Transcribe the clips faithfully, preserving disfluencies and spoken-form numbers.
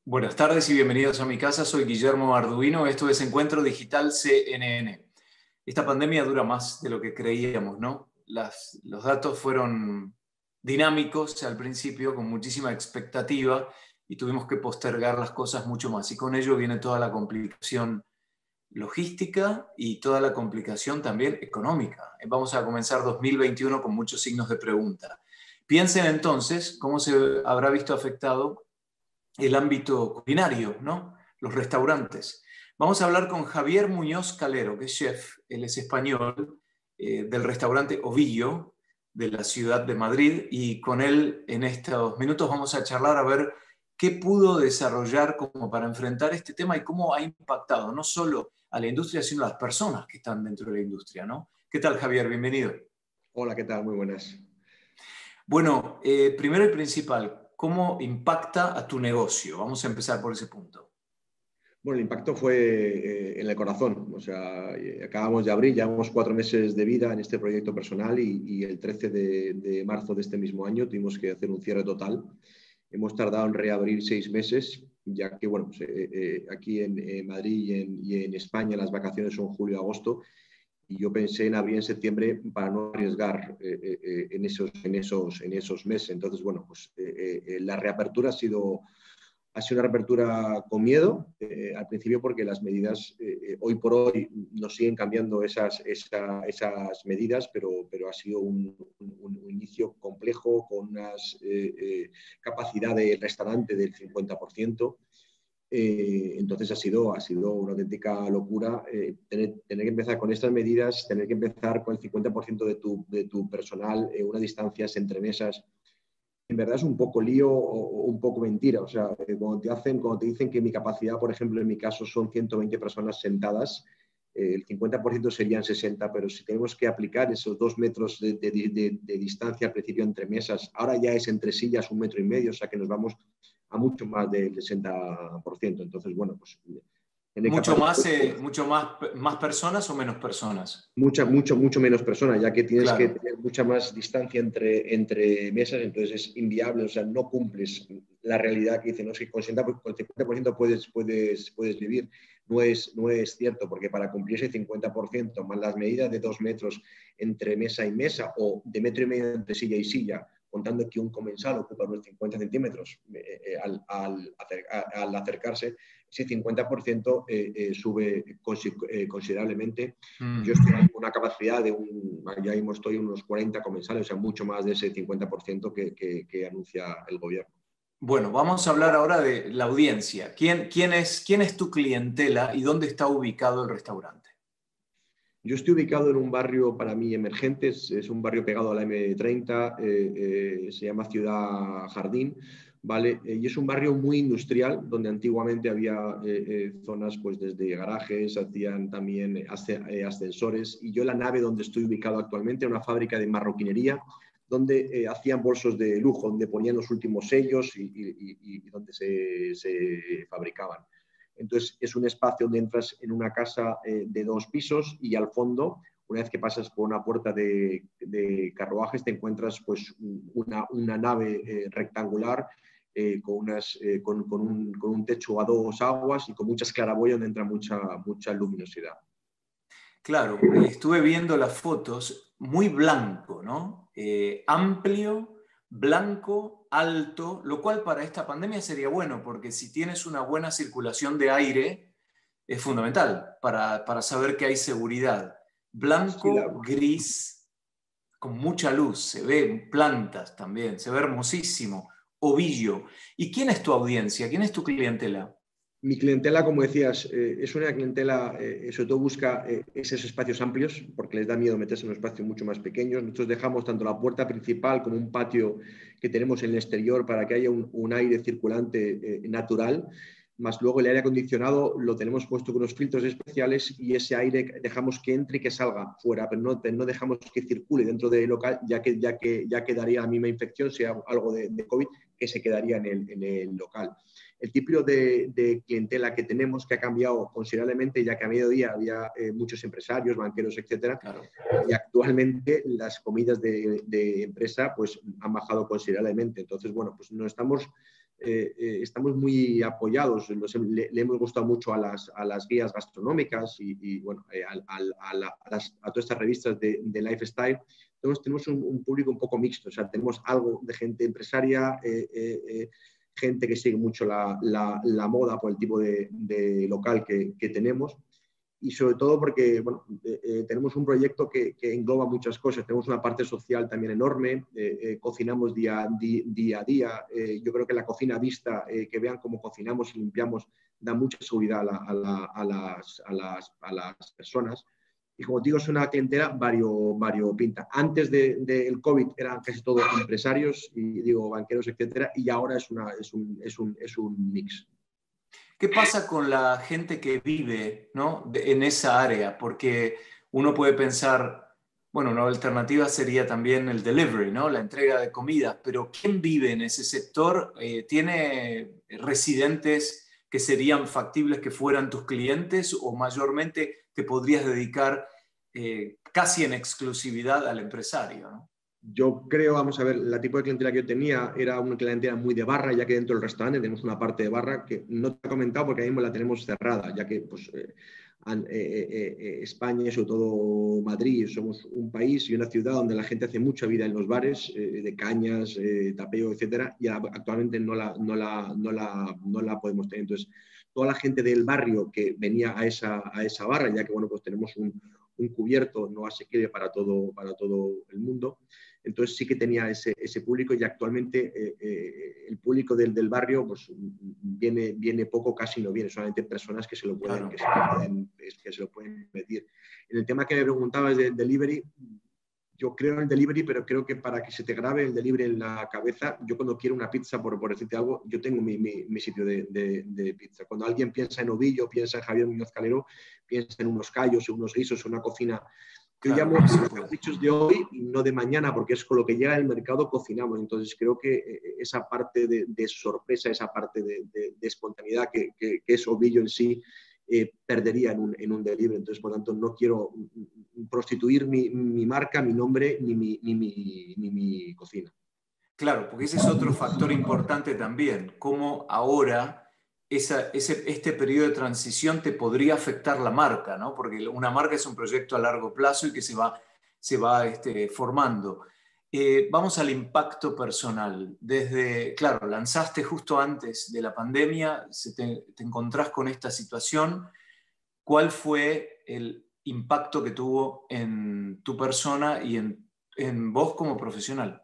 Buenas tardes y bienvenidos a mi casa. Soy Guillermo Arduino. Esto es Encuentro Digital C N N. Esta pandemia dura más de lo que creíamos, ¿no? Las, los datos fueron dinámicos al principio, con muchísima expectativa, y tuvimos que postergar las cosas mucho más. Y con ello viene toda la complicación logística y toda la complicación también económica. Vamos a comenzar dos mil veintiuno con muchos signos de pregunta. Piensen entonces cómo se habrá visto afectado el ámbito culinario, ¿no? Los restaurantes. Vamos a hablar con Javier Muñoz Calero, que es chef, él es español, eh, del restaurante Ovillo, de la ciudad de Madrid, y con él en estos minutos vamos a charlar a ver qué pudo desarrollar como para enfrentar este tema y cómo ha impactado no solo a la industria, sino a las personas que están dentro de la industria, ¿no? ¿Qué tal, Javier? Bienvenido. Hola, ¿qué tal? Muy buenas. Bueno, eh, primero y principal, ¿cómo impacta a tu negocio? Vamos a empezar por ese punto. Bueno, el impacto fue eh, en el corazón. O sea, eh, acabamos de abrir, llevamos cuatro meses de vida en este proyecto personal y, y el trece de, de marzo de este mismo año tuvimos que hacer un cierre total. Hemos tardado en reabrir seis meses, ya que bueno, pues, eh, eh, aquí en, en Madrid y en, y en España las vacaciones son julio-agosto. Y yo pensé en abrir en septiembre para no arriesgar eh, eh, en, esos, en, esos, en esos meses. Entonces, bueno, pues eh, eh, la reapertura ha sido, ha sido una reapertura con miedo, eh, al principio porque las medidas, eh, hoy por hoy, nos siguen cambiando esas, esa, esas medidas, pero, pero ha sido un, un, un inicio complejo con una eh, eh, capacidad de restaurante del cincuenta por ciento. Eh, entonces ha sido, ha sido una auténtica locura eh, tener, tener, que empezar con estas medidas, tener que empezar con el cincuenta por ciento de tu, de tu personal, eh, unas distancias entre mesas. En verdad es un poco lío o, o un poco mentira. O sea, eh, cuando, te hacen, cuando te dicen que mi capacidad, por ejemplo, en mi caso son ciento veinte personas sentadas, eh, el cincuenta por ciento serían sesenta, pero si tenemos que aplicar esos dos metros de, de, de, de distancia al principio entre mesas, ahora ya es entre sillas un metro y medio, o sea que nos vamos a mucho más del sesenta por ciento. Entonces, bueno, pues... Mucho más, eh, mucho más, más personas o menos personas. Mucha, mucho, mucho menos personas, ya que tienes Claro. que tener mucha más distancia entre, entre mesas, entonces es inviable, o sea, no cumples la realidad que dicen, no, es que con el cincuenta por ciento puedes, puedes, puedes vivir. No es, no es cierto, porque para cumplir ese cincuenta por ciento, más las medidas de dos metros entre mesa y mesa, o de metro y medio entre silla y silla, contando que un comensal ocupa unos cincuenta centímetros eh, eh, al, al, al acercarse, ese cincuenta por ciento eh, eh, sube eh, considerablemente. Mm. Yo estoy con una capacidad de un, ya mismo estoy unos cuarenta comensales, o sea, mucho más de ese cincuenta por ciento que, que, que anuncia el gobierno. Bueno, vamos a hablar ahora de la audiencia. ¿Quién, quién, es, ¿Quién es tu clientela y dónde está ubicado el restaurante? Yo estoy ubicado en un barrio para mí emergente, es, es un barrio pegado a la eme treinta, eh, eh, se llama Ciudad Jardín, ¿vale? Eh, y es un barrio muy industrial, donde antiguamente había eh, eh, zonas pues desde garajes, hacían también ascensores, y yo la nave donde estoy ubicado actualmente, una fábrica de marroquinería, donde eh, hacían bolsos de lujo, donde ponían los últimos sellos y, y, y, y donde se, se fabricaban. Entonces, es un espacio donde entras en una casa eh, de dos pisos y al fondo, una vez que pasas por una puerta de, de carruajes, te encuentras pues, una, una nave eh, rectangular eh, con, unas, eh, con, con, un, con un techo a dos aguas y con muchas claraboyas donde entra mucha, mucha luminosidad. Claro, estuve viendo las fotos, muy blanco, ¿no? Eh, amplio, blanco, alto, lo cual para esta pandemia sería bueno, porque si tienes una buena circulación de aire, es fundamental para, para saber que hay seguridad. Blanco, sí, la... gris, con mucha luz, se ven plantas también, se ve hermosísimo. Ovillo. ¿Y quién es tu audiencia? ¿Quién es tu clientela? Mi clientela, como decías, eh, es una clientela, eh, sobre todo busca eh, esos espacios amplios, porque les da miedo meterse en un espacio mucho más pequeño. Nosotros dejamos tanto la puerta principal como un patio que tenemos en el exterior para que haya un, un aire circulante eh, natural, más luego el aire acondicionado lo tenemos puesto con unos filtros especiales y ese aire dejamos que entre y que salga fuera, pero no, no dejamos que circule dentro del local, ya que, ya que ya quedaría la misma infección, sea algo de, de COVID, que se quedaría en el, en el local. El tipo de, de clientela que tenemos que ha cambiado considerablemente, ya que a mediodía había eh, muchos empresarios, banqueros, etcétera, claro. Y actualmente las comidas de, de empresa pues, han bajado considerablemente. Entonces, bueno, pues no estamos eh, eh, estamos muy apoyados, los, le, le hemos gustado mucho a las, a las guías gastronómicas y, y bueno, eh, a, a, a, la, a, las, a todas estas revistas de, de lifestyle. Entonces tenemos un, un público un poco mixto, o sea, tenemos algo de gente empresaria, eh, eh, eh, gente que sigue mucho la, la, la moda por el tipo de, de local que, que tenemos. Y sobre todo porque bueno, eh, eh, tenemos un proyecto que, que engloba muchas cosas. Tenemos una parte social también enorme, eh, eh, cocinamos día, di, día a día. Eh, yo creo que la cocina vista, eh, que vean cómo cocinamos y limpiamos, da mucha seguridad a, la, a, la, a, las, a, las, a las personas. Y como digo, es una clientela vario, variopinta. Antes del de, de COVID eran casi todos empresarios, y digo banqueros, etcétera, y ahora es, una, es, un, es, un, es un mix. ¿Qué pasa con la gente que vive, ¿no?, de, en esa área? Porque uno puede pensar, bueno, una alternativa sería también el delivery, ¿no?, la entrega de comidas, pero ¿quién vive en ese sector? Eh, ¿Tiene residentes que serían factibles que fueran tus clientes o mayormente te podrías dedicar eh, casi en exclusividad al empresario, ¿no? Yo creo, vamos a ver, la tipo de clientela que yo tenía era una clientela muy de barra, ya que dentro del restaurante tenemos una parte de barra que no te he comentado porque ahora mismo la tenemos cerrada, ya que pues, eh, eh, eh, España y sobre todo Madrid somos un país y una ciudad donde la gente hace mucha vida en los bares, eh, de cañas, eh, tapeo, etcétera, y actualmente no la, no, la, no, la, no la podemos tener. Entonces, toda la gente del barrio que venía a esa, a esa barra, ya que bueno, pues tenemos un, un cubierto no asequible para todo, para todo el mundo. Entonces sí que tenía ese, ese público y actualmente eh, eh, el público del, del barrio pues, viene, viene poco, casi no viene, solamente personas que se lo pueden, claro. que se lo pueden, que se lo pueden pedir. En el tema que me preguntabas del delivery, yo creo en el delivery, pero creo que para que se te grabe el delivery en la cabeza, yo cuando quiero una pizza, por, por decirte algo, yo tengo mi, mi, mi sitio de, de, de pizza. Cuando alguien piensa en Ovillo, piensa en Javier Muñoz Calero, piensa en unos callos, en unos guisos, en una cocina. Yo claro, llamo los caprichos de hoy y no de mañana, porque es con lo que llega al mercado cocinamos. Entonces creo que esa parte de, de sorpresa, esa parte de, de, de espontaneidad que, que, que es Ovillo en sí, eh, perdería en un, en un delivery. Entonces, por lo tanto, no quiero prostituir mi, mi marca, mi nombre, ni mi, ni, mi, ni mi cocina. Claro, porque ese es otro factor importante también, cómo ahora esa, ese, este periodo de transición te podría afectar la marca, ¿no? Porque una marca es un proyecto a largo plazo y que se va, se va este, formando. Eh, vamos al impacto personal. Desde, claro, lanzaste justo antes de la pandemia, se te, te encontrás con esta situación. ¿Cuál fue el impacto que tuvo en tu persona y en, en vos como profesional?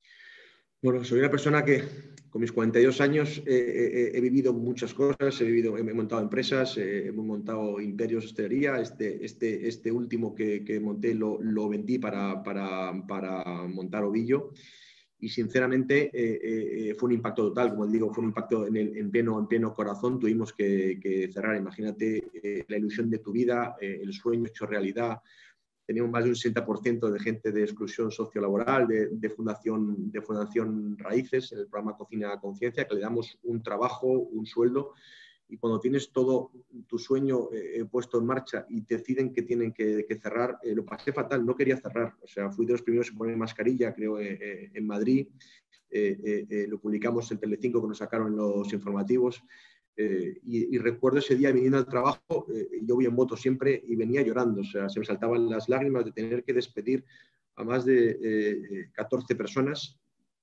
Bueno, soy una persona que con mis cuarenta y dos años eh, eh, he vivido muchas cosas, he, vivido, he montado empresas, eh, hemos montado imperios de hostelería. Este, este, este último que, que monté lo, lo vendí para, para, para montar Ovillo y sinceramente eh, eh, fue un impacto total, como digo, fue un impacto en, el, en, pleno, en pleno corazón, tuvimos que, que cerrar. Imagínate eh, la ilusión de tu vida, eh, el sueño hecho realidad. Teníamos más de un sesenta por ciento de gente de exclusión sociolaboral, de, de, fundación, de Fundación Raíces, en el programa Cocina a Conciencia, que le damos un trabajo, un sueldo, y cuando tienes todo tu sueño eh, puesto en marcha y te deciden que tienen que, que cerrar, eh, lo pasé fatal, no quería cerrar. O sea, fui de los primeros en poner mascarilla, creo, eh, eh, en Madrid. Eh, eh, eh, lo publicamos en Telecinco, que nos sacaron los informativos. Eh, y, y recuerdo ese día viniendo al trabajo, eh, yo voy en moto siempre y venía llorando, o sea, se me saltaban las lágrimas de tener que despedir a más de eh, catorce personas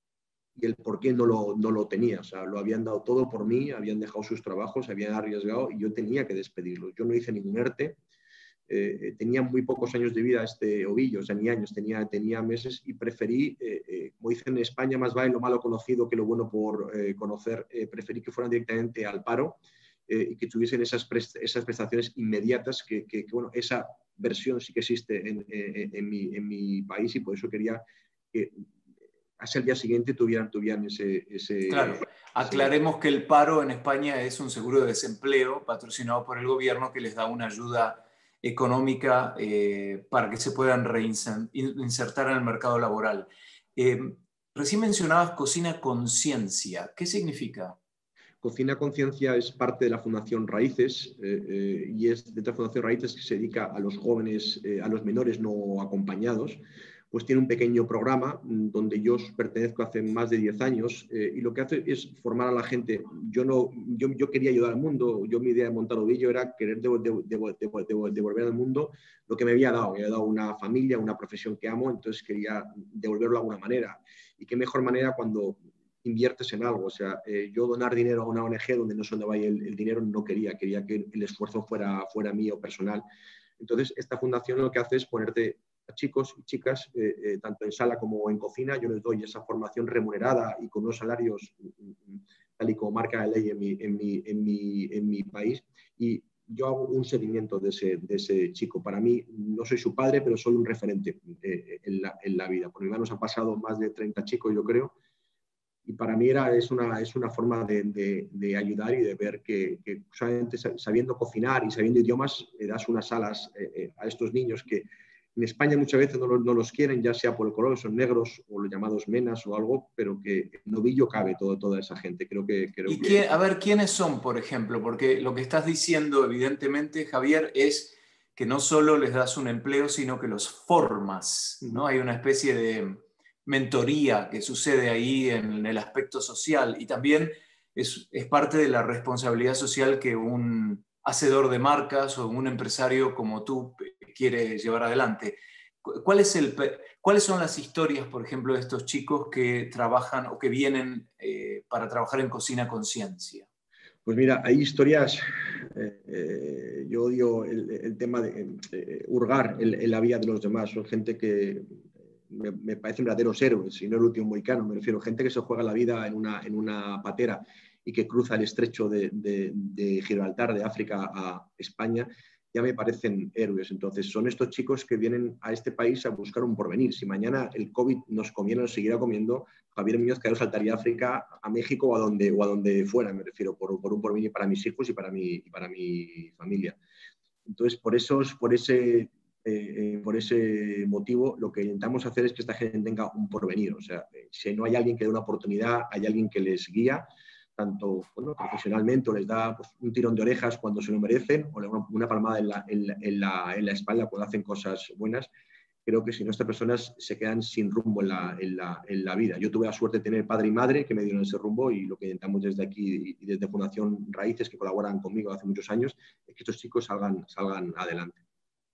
y el por qué no lo, no lo tenía, o sea, lo habían dado todo por mí, habían dejado sus trabajos, se habían arriesgado y yo tenía que despedirlos. Yo no hice ningún ERTE, eh, tenía muy pocos años de vida este Ovillo, o sea, ni años, tenía, tenía meses y preferí, eh, eh, como dicen en España, más vale lo malo conocido que lo bueno por eh, conocer, eh, preferí que fueran directamente al paro eh, y que tuviesen esas, prest esas prestaciones inmediatas, que, que, que, bueno, esa versión sí que existe en, en, en, mi, en mi país y por eso quería que hasta el día siguiente tuvieran, tuvieran ese, ese... Claro, aclaremos que el paro en España es un seguro de desempleo patrocinado por el gobierno que les da una ayuda económica eh, para que se puedan reinsertar en el mercado laboral. Eh, recién mencionabas Cocina Conciencia. ¿Qué significa? Cocina Conciencia es parte de la Fundación Raíces eh, eh, y es de la Fundación Raíces que se dedica a los jóvenes, eh, a los menores no acompañados. pues tiene un pequeño programa donde yo pertenezco hace más de diez años eh, y lo que hace es formar a la gente. Yo, no, yo, yo quería ayudar al mundo, yo mi idea de montar Ovillo era querer devolver, devolver, devolver, devolver al mundo lo que me había dado. Me había dado una familia, una profesión que amo, entonces quería devolverlo de alguna manera. Y qué mejor manera cuando inviertes en algo. O sea, eh, yo donar dinero a una O N G donde no sé dónde vaya el, el dinero no quería, quería que el esfuerzo fuera, fuera mío personal. Entonces, esta fundación lo que hace es ponerte a chicos y chicas, eh, eh, tanto en sala como en cocina, yo les doy esa formación remunerada y con unos salarios tal y como marca la ley en mi, en mi, en mi, en mi país, y yo hago un seguimiento de ese, de ese chico. Para mí, no soy su padre, pero soy un referente eh, en, la, en la vida. Por mi mano han pasado más de treinta chicos, yo creo, y para mí era, es, una, es una forma de, de, de ayudar y de ver que, que solamente sabiendo cocinar y sabiendo idiomas, le das unas alas eh, a estos niños que en España muchas veces no, no los quieren, ya sea por el color, son negros o los llamados menas o algo, pero que en Ovillo cabe todo, toda esa gente. Creo que, creo ¿Y que... quién, a ver, quiénes son, por ejemplo? Porque lo que estás diciendo, evidentemente, Javier, es que no solo les das un empleo, sino que los formas, ¿no? Hay una especie de mentoría que sucede ahí en el aspecto social y también es, es parte de la responsabilidad social que un hacedor de marcas o un empresario como tú quiere llevar adelante. ¿Cuál es el, ¿Cuáles son las historias, por ejemplo, de estos chicos que trabajan o que vienen eh, para trabajar en Cocina Conciencia? Pues mira, hay historias, eh, eh, yo odio el, el tema de eh, hurgar en, en la vida de los demás. Son gente que me, me parecen verdaderos héroes, y no el último mohicano, me refiero a gente que se juega la vida en una, en una patera y que cruza el estrecho de, de, de Gibraltar, de África a España, ya me parecen héroes. Entonces, son estos chicos que vienen a este país a buscar un porvenir. Si mañana el COVID nos comiera, nos seguirá comiendo, Javier Muñoz Caro saltaría a África, a México o a donde, o a donde fuera, me refiero, por, por un porvenir para mis hijos y para mi, y para mi familia. Entonces, por, esos, por, ese, eh, por ese motivo, lo que intentamos hacer es que esta gente tenga un porvenir. O sea, si no hay alguien que dé una oportunidad, hay alguien que les guía, tanto bueno, profesionalmente, o les da pues, un tirón de orejas cuando se lo merecen, o una, una palmada en la, en, la, en, la, en la espalda cuando hacen cosas buenas. Creo que si no, estas personas se quedan sin rumbo en la, en, la, en la vida. Yo tuve la suerte de tener padre y madre que me dieron ese rumbo, y lo que intentamos desde aquí y desde Fundación Raíces, que colaboran conmigo hace muchos años, es que estos chicos salgan, salgan adelante.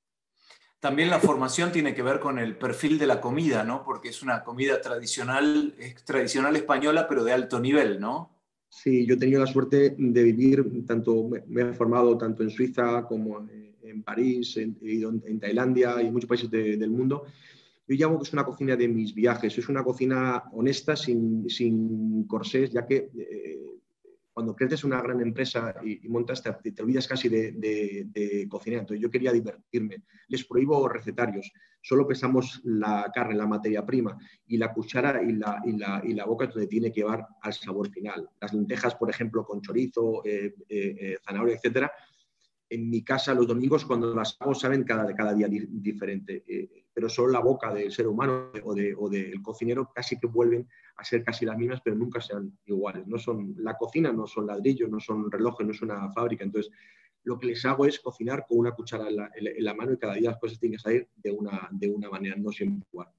También la formación tiene que ver con el perfil de la comida, ¿no? Porque es una comida tradicional, es tradicional española, pero de alto nivel, ¿no? Sí, yo he tenido la suerte de vivir, tanto me he formado tanto en Suiza como en París, en, en Tailandia y en muchos países de, del mundo. Yo llamo que es una cocina de mis viajes, es una cocina honesta, sin, sin corsés, ya que eh, cuando creces una gran empresa y, y montas, te, te olvidas casi de, de, de cocinar. Entonces yo quería divertirme. Les prohíbo recetarios, solo pesamos la carne, la materia prima, y la cuchara y la, y la, y la boca es donde tiene que llevar al sabor final. Las lentejas, por ejemplo, con chorizo, eh, eh, eh, zanahoria, etcétera. En mi casa los domingos cuando las hago saben cada, cada día di diferente, eh, pero solo la boca del ser humano o, de, o del cocinero casi que vuelven a ser casi las mismas, pero nunca sean iguales. No son, la cocina no son ladrillos, no son relojes, no es una fábrica. Entonces, lo que les hago es cocinar con una cuchara en la, en la mano, y cada día las cosas tienen que salir de una, de una manera, no siempre igual.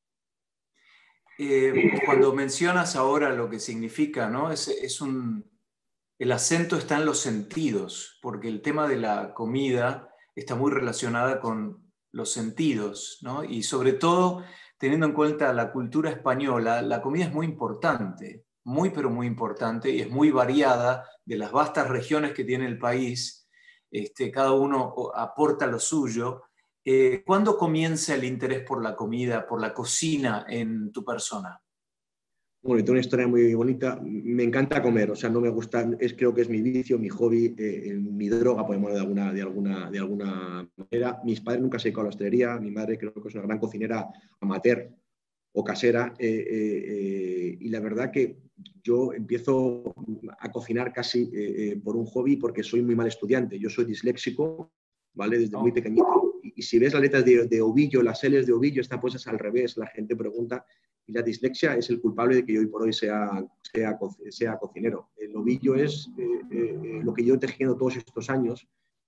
Eh, cuando mencionas ahora lo que significa, ¿no? Es, es un... El acento está en los sentidos, porque el tema de la comida está muy relacionada con los sentidos, ¿no? Y sobre todo, teniendo en cuenta la cultura española, la comida es muy importante, muy pero muy importante, y es muy variada de las vastas regiones que tiene el país. Este, cada uno aporta lo suyo. Eh, ¿Cuándo comienza el interés por la comida, por la cocina en tu persona? Bueno, y tengo una historia muy bonita. Me encanta comer, o sea, no me gusta, es, creo que es mi vicio, mi hobby, eh, mi droga, podemos de alguna, de, alguna, de alguna manera. Mis padres nunca se dedicaron a la hostelería, mi madre creo que es una gran cocinera amateur o casera, eh, eh, eh, y la verdad que yo empiezo a cocinar casi eh, eh, por un hobby, porque soy muy mal estudiante. Yo soy disléxico, ¿vale? Desde muy pequeñito. Y, y si ves las letras de, de Ovillo, las L's de Ovillo están puestas al revés, la gente pregunta. Y la dislexia es el culpable de que yo hoy por hoy sea, sea, sea cocinero. El ovillo es eh, eh, lo que yo he tejido todos estos años,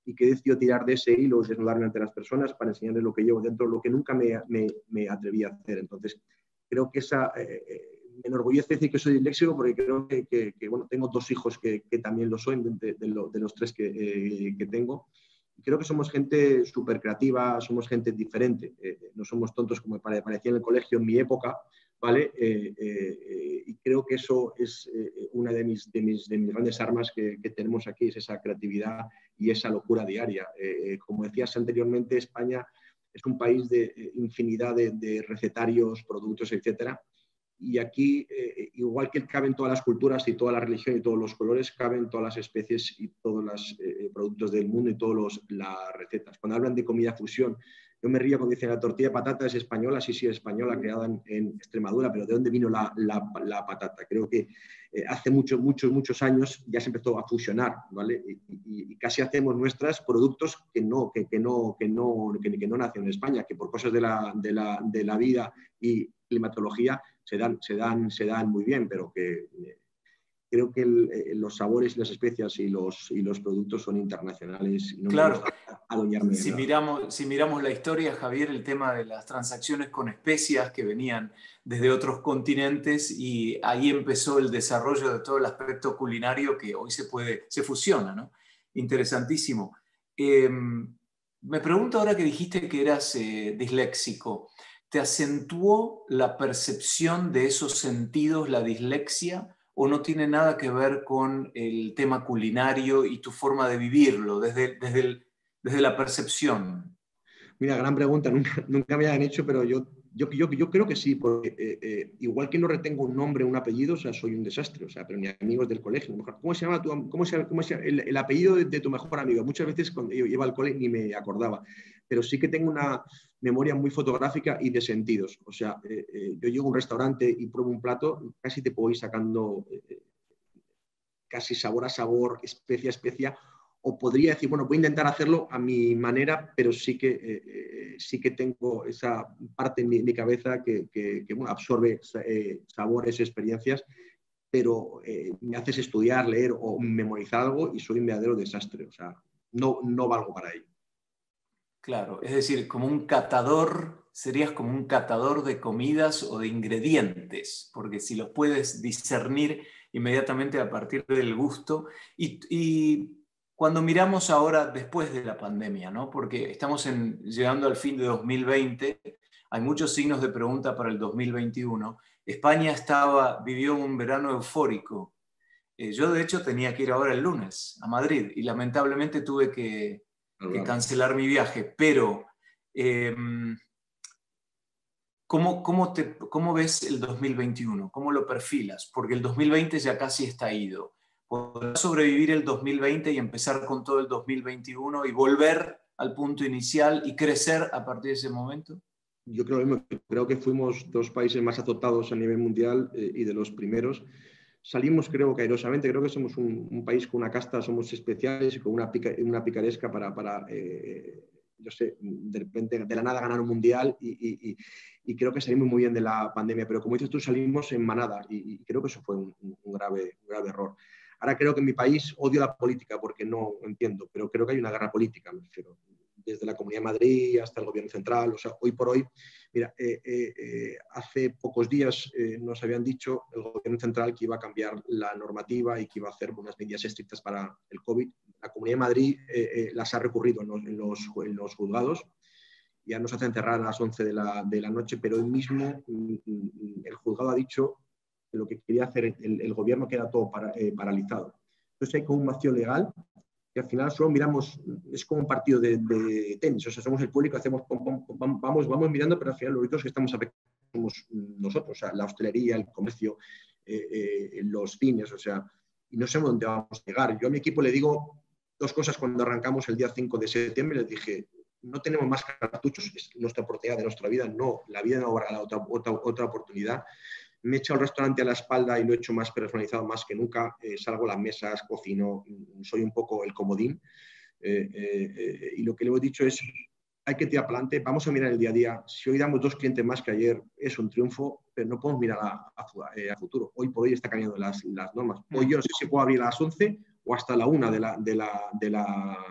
y que he decidido tirar de ese hilo, desnudarme ante las personas para enseñarles lo que llevo dentro, lo que nunca me, me, me atreví a hacer. Entonces, creo que esa... Eh, me enorgullece decir que soy disléxico porque creo que, que, que bueno, tengo dos hijos que, que también lo soy, de, de, lo, de los tres que, eh, que tengo. Creo que somos gente súper creativa, somos gente diferente, eh, no somos tontos como parecía en el colegio en mi época, ¿vale? Eh, eh, y creo que eso es eh, una de mis, de, mis, de mis grandes armas que, que tenemos aquí, es esa creatividad y esa locura diaria. Eh, como decías anteriormente, España es un país de eh, infinidad de, de recetarios, productos, etcétera. Y aquí, eh, igual que caben todas las culturas y toda la religión y todos los colores, caben todas las especies y todos los eh, productos del mundo y todas las recetas. Cuando hablan de comida fusión, yo me río cuando dicen la tortilla de patata es española, sí, sí, es española, creada en, en Extremadura, pero ¿de dónde vino la, la, la patata? Creo que eh, hace muchos, muchos, muchos años ya se empezó a fusionar, ¿vale? Y, y, y casi hacemos nuestros productos que no, que, que, no, que, no, que, que no nacen en España, que por cosas de la, de la, de la vida y climatología se dan, se dan, se dan muy bien, pero que eh, creo que el, eh, los sabores y las especias y los, y los productos son internacionales y no Claro. me gusta adueñarme de Si nada. miramos, si miramos la historia, Javier, el tema de las transacciones con especias que venían desde otros continentes y ahí empezó el desarrollo de todo el aspecto culinario que hoy se puede, se fusiona, ¿no? Interesantísimo. Eh, me pregunto ahora que dijiste que eras eh, disléxico, ¿te acentuó la percepción de esos sentidos, la dislexia, o no tiene nada que ver con el tema culinario y tu forma de vivirlo desde, desde, el, desde la percepción? Mira, gran pregunta, nunca, nunca me habían hecho, pero yo, yo, yo, yo creo que sí, porque eh, eh, igual que no retengo un nombre, un apellido, o sea, soy un desastre, o sea, pero ni amigos del colegio, mejor, ¿cómo se llama, tu, cómo se, cómo se llama el, el apellido de, de tu mejor amigo? Muchas veces cuando yo iba al cole ni me acordaba, pero sí que tengo una memoria muy fotográfica y de sentidos, o sea, eh, eh, yo llego a un restaurante y pruebo un plato, casi te puedo ir sacando eh, casi sabor a sabor, especia a especia, o podría decir, bueno, voy a intentar hacerlo a mi manera, pero sí que, eh, sí que tengo esa parte en mi, mi cabeza que, que, que bueno, absorbe eh, sabores, experiencias, pero eh, me haces estudiar, leer o memorizar algo y soy un verdadero desastre, o sea, no, no valgo para ello. Claro, es decir, como un catador, serías como un catador de comidas o de ingredientes, porque si los puedes discernir inmediatamente a partir del gusto. Y, y cuando miramos ahora después de la pandemia, ¿no? Porque estamos en, llegando al fin de dos mil veinte, hay muchos signos de pregunta para el dos mil veintiuno. España estaba, vivió un verano eufórico. Eh, yo de hecho tenía que ir ahora el lunes a Madrid y lamentablemente tuve que que cancelar mi viaje, pero eh, ¿cómo, cómo, te, ¿cómo ves el dos mil veintiuno? ¿Cómo lo perfilas? Porque el dos mil veinte ya casi está ido. ¿Podrás sobrevivir el dos mil veinte y empezar con todo el dos mil veintiuno y volver al punto inicial y crecer a partir de ese momento? Yo creo, creo que fuimos dos países más azotados a nivel mundial eh, y de los primeros. Salimos, creo que airosamente, creo que somos un, un país con una casta, somos especiales y con una, pica, una picaresca para, para eh, yo sé, de repente de la nada ganar un mundial y, y, y, y creo que salimos muy bien de la pandemia, pero como dices tú, salimos en manada y, y creo que eso fue un, un, grave, un grave error. Ahora creo que en mi país odio la política porque no entiendo, pero creo que hay una guerra política, me refiero, desde la Comunidad de Madrid hasta el Gobierno Central, o sea, hoy por hoy, mira, eh, eh, hace pocos días eh, nos habían dicho el Gobierno Central que iba a cambiar la normativa y que iba a hacer unas medidas estrictas para el COVID. La Comunidad de Madrid eh, eh, las ha recurrido en los, en, los, en los juzgados, ya nos hacen cerrar a las once de la, de la noche, pero hoy mismo el juzgado ha dicho que lo que quería hacer el, el gobierno queda todo para, eh, paralizado. Entonces hay como un vacío legal que al final solo miramos, es como un partido de, de tenis, o sea, somos el público, hacemos, vamos, vamos mirando, pero al final los únicos que estamos afectados somos nosotros, o sea, la hostelería, el comercio, eh, eh, los cines, o sea, y no sabemos dónde vamos a llegar. Yo a mi equipo le digo dos cosas cuando arrancamos el día cinco de septiembre, les dije, no tenemos más cartuchos, es nuestra oportunidad de nuestra vida, no, la vida no habrá otra, otra, otra oportunidad. Me he echado el restaurante a la espalda y lo he hecho más personalizado más que nunca. Eh, salgo a las mesas, cocino, soy un poco el comodín. Eh, eh, eh, y lo que le he dicho es, hay que tirar para adelante, vamos a mirar el día a día. Si hoy damos dos clientes más que ayer, es un triunfo, pero no podemos mirar a, a, a futuro. Hoy por hoy está cambiando las, las normas. Hoy yo no sé si puedo abrir a las once o hasta la una de la, de la, de la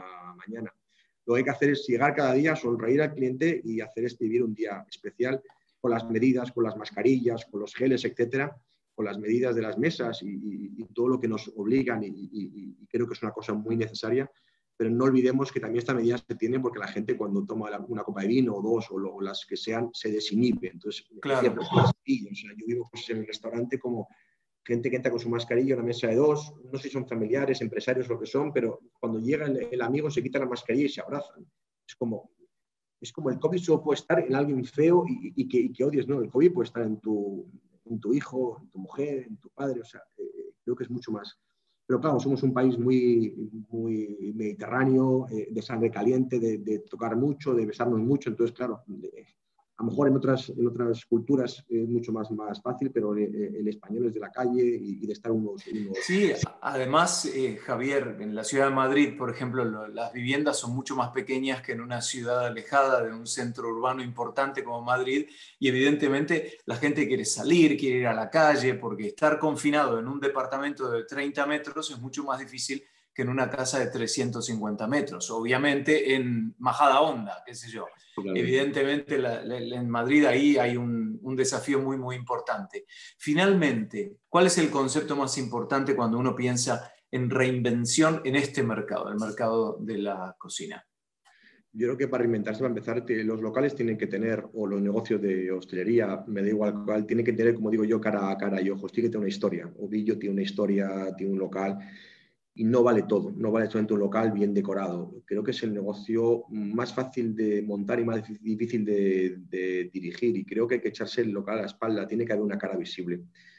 mañana. Lo que hay que hacer es llegar cada día, sonreír al cliente y hacer este vivir un día especial con las medidas, con las mascarillas, con los geles, etcétera, con las medidas de las mesas y, y, y todo lo que nos obligan y, y, y creo que es una cosa muy necesaria, pero no olvidemos que también esta medida se tiene porque la gente cuando toma una copa de vino o dos o, lo, o las que sean se desinhibe. Entonces, claro. o sea, yo vivo pues, en el restaurante como gente que entra con su mascarilla a una mesa de dos, no sé si son familiares, empresarios, lo que son, pero cuando llega el, el amigo se quita la mascarilla y se abrazan. Es como, es como el COVID solo puede estar en alguien feo y, y, que, y que odies, ¿no? El COVID puede estar en tu, en tu hijo, en tu mujer, en tu padre, o sea, eh, creo que es mucho más. Pero claro, somos un país muy, muy mediterráneo, eh, de sangre caliente, de, de tocar mucho, de besarnos mucho, entonces claro, de, a lo mejor en otras, en otras culturas es mucho más, más fácil, pero el, el español es de la calle y, y de estar unos... unos... Sí, además, eh, Javier, en la ciudad de Madrid, por ejemplo, lo, las viviendas son mucho más pequeñas que en una ciudad alejada de un centro urbano importante como Madrid y evidentemente la gente quiere salir, quiere ir a la calle, porque estar confinado en un departamento de treinta metros es mucho más difícil que en una casa de trescientos cincuenta metros. Obviamente en Majadahonda, qué sé yo. Claro. Evidentemente la, la, en Madrid ahí hay un, un desafío muy, muy importante. Finalmente, ¿cuál es el concepto más importante cuando uno piensa en reinvención en este mercado, el mercado de la cocina? Yo creo que para reinventarse, para empezar, los locales tienen que tener, o los negocios de hostelería, me da igual cuál, tienen que tener, como digo yo, cara a cara y ojos, tiene que tener una historia. Ovillo tiene una historia, tiene un local, y no vale todo, no vale solamente un local bien decorado. Creo que es el negocio más fácil de montar y más difícil de, de dirigir, y creo que hay que echarse el local a la espalda, tiene que haber una cara visible.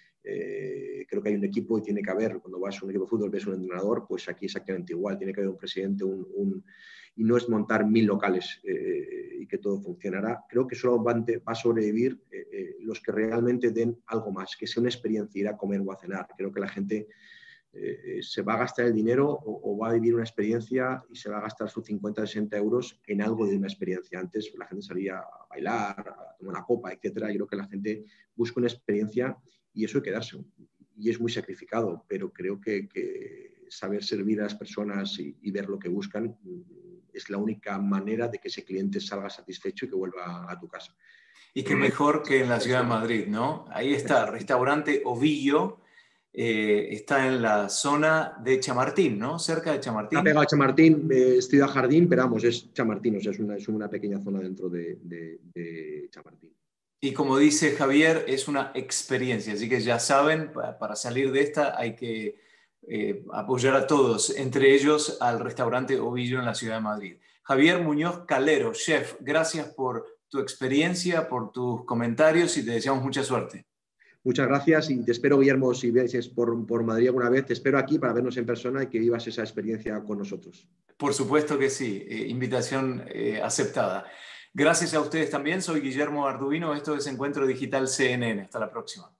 Eh, creo que hay un equipo y tiene que haber, cuando vas a un equipo de fútbol, ves un entrenador, pues aquí exactamente igual, tiene que haber un presidente, un, un, y no es montar mil locales eh, y que todo funcionará. Creo que solo va a sobrevivir eh, eh, los que realmente den algo más, que sea una experiencia, ir a comer o a cenar. Creo que la gente eh, se va a gastar el dinero o, o va a vivir una experiencia y se va a gastar sus cincuenta, sesenta euros en algo de una experiencia. Antes la gente salía a bailar, a tomar una copa, etcétera. Yo creo que la gente busca una experiencia y eso hay que darse. Y es muy sacrificado, pero creo que, que saber servir a las personas y, y ver lo que buscan es la única manera de que ese cliente salga satisfecho y que vuelva a tu casa. Y qué mejor que en la ciudad de Madrid, ¿no? Ahí está, restaurante Ovillo, eh, está en la zona de Chamartín, ¿no? Cerca de Chamartín. Está pegado a Chamartín, eh, es Ciudad Jardín, pero vamos, es Chamartín, o sea, es una, es una pequeña zona dentro de, de, de Chamartín. Y como dice Javier, es una experiencia, así que ya saben, para salir de esta hay que eh, apoyar a todos, entre ellos al restaurante Ovillo en la ciudad de Madrid. Javier Muñoz Calero, chef, gracias por tu experiencia, por tus comentarios y te deseamos mucha suerte. Muchas gracias y te espero, Guillermo, si vienes por, por Madrid alguna vez, te espero aquí para vernos en persona y que vivas esa experiencia con nosotros. Por supuesto que sí, eh, invitación eh, aceptada. Gracias a ustedes también, soy Guillermo Arduino, esto es Encuentro Digital C N N. Hasta la próxima.